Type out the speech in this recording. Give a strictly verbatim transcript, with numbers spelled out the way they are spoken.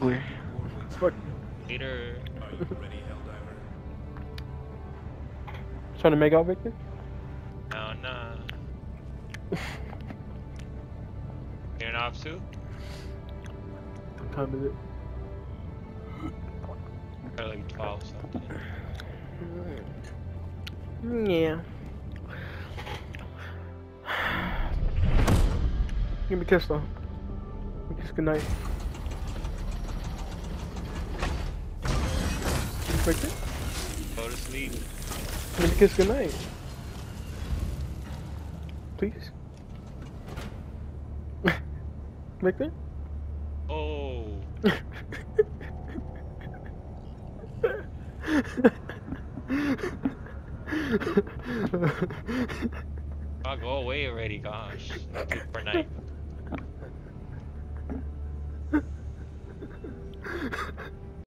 basically. What? Later. Trying to make out Victor? No, nah. Getting off too? What time is it? Probably like twelve something. Yeah. Give me a kiss though. Give me a kiss goodnight. Victor? Go to sleep. Give me a kiss goodnight. Please? Victor? Oh. I'll go away already, gosh. Good night.